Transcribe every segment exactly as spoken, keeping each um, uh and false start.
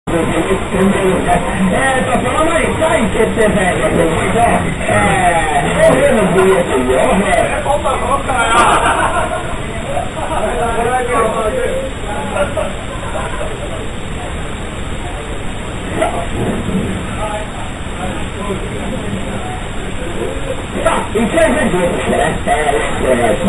えーと、その前にさんい決定戦やってみましょう。えー、翔平の ブイエス 陽平。さあ、いちねん戦ということでね、えー、よろしくお願いします。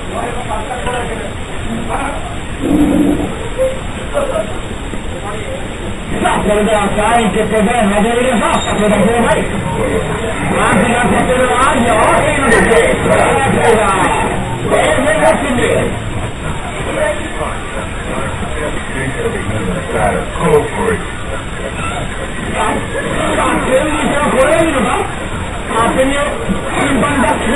さあ、それではさんい決定戦始めましょう。それではまずが勝てるのは陽平のです。それがそれが平成の準備。さあ、準備しろ、これを見るか当てみよう。審判だってよ。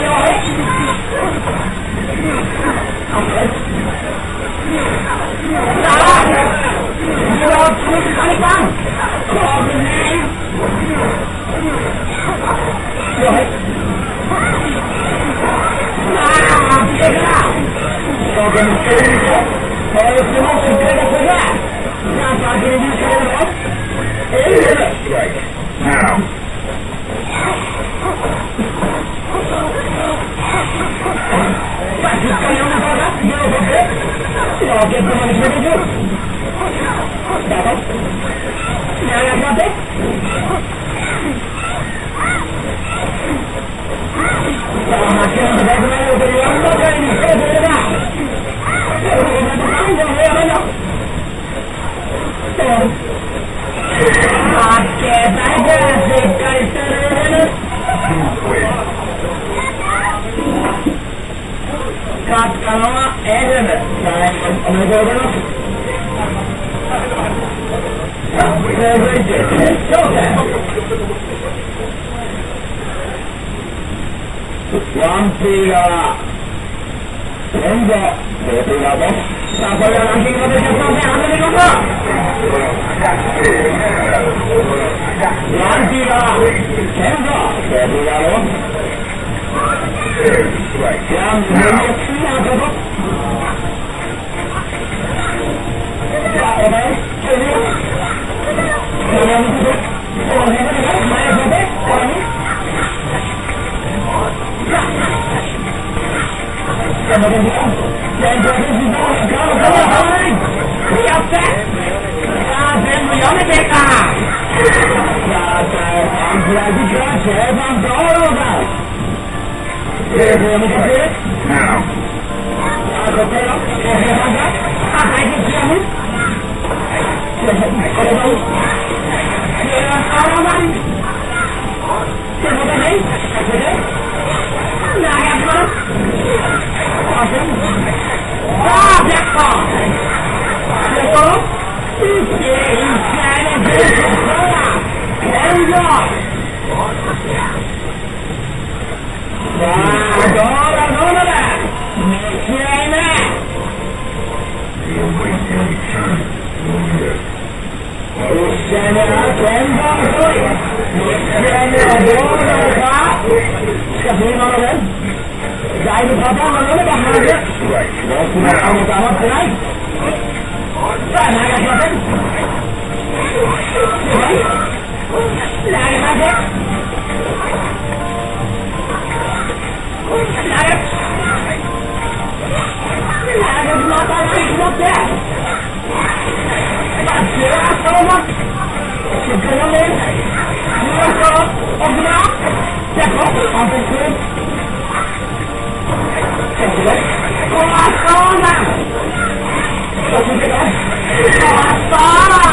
さあ、自動つむくカニパンこぶねよいさあ、来てから勝負にしてるんですよ。こういう質問しっかりとするな。さあ、先に優勝するぞ。えいえいさあ、しっかり読むそうだ。手を取ってロケットまで決めていく。だと長くなってさあ、マッチョンとバイクナイトというワンバカリにしてくれた。それでまた何度もやめろ。オッケー、大丈夫。しっかりしてるね。勝ったのはエルム。最後おめでとうございます。続いて決勝戦。ワンピーが現在テープがボス。さあ、これはランキングの決勝戦始めていきましょう。ワンピーが現在テープがボス。ジャンプの好きなこと。さあ、お前決めよう。これを見てて、この辺で前へ出て、これにさあ、この辺で全長選手どうかのかもしれない。やってさあ、全部読めてか。さあ、さあ、アンプライズから勝負どうだ。テープを見てくれ。さあ、ここよ。お部屋さんが赤い口を見る。これもいい。これはあらまり。手元で、ここで、長くなる。さあ、ジャッコ。ここ、一気に一回のベースをそうだ。天井。さあ、どうだどうだだに試合目。いち試合目は天板勝利。に試合目はどうなるか。しかし今のでだいぶパターンが読めたはず。ロスの顔も黙ってない。さあ、投げません。投げません。投げまたに持ってバッチはそのまましっかり読んでじゅうはち号奥村ジャッコ完璧するそしてこのそうだそしてこのそうだ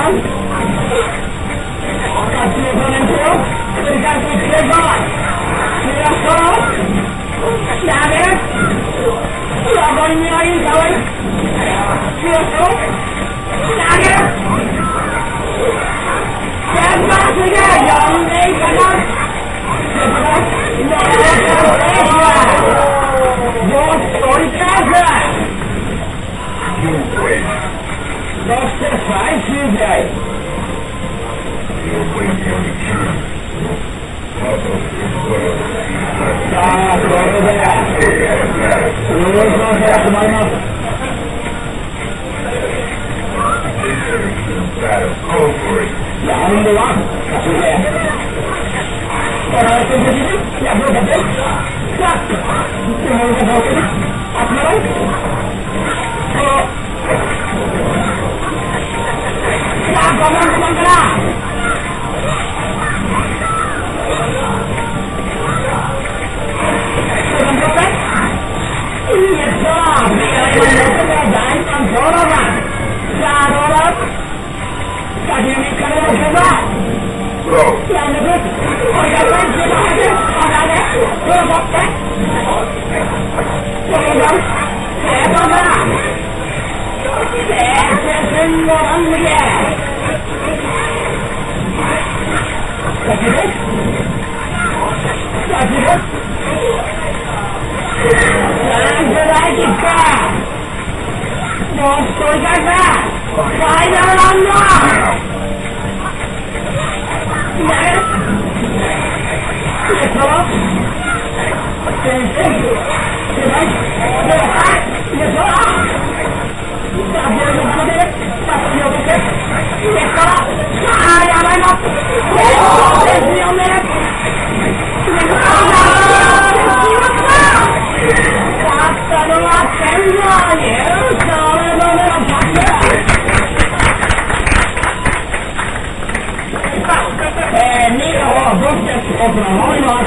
Open a line on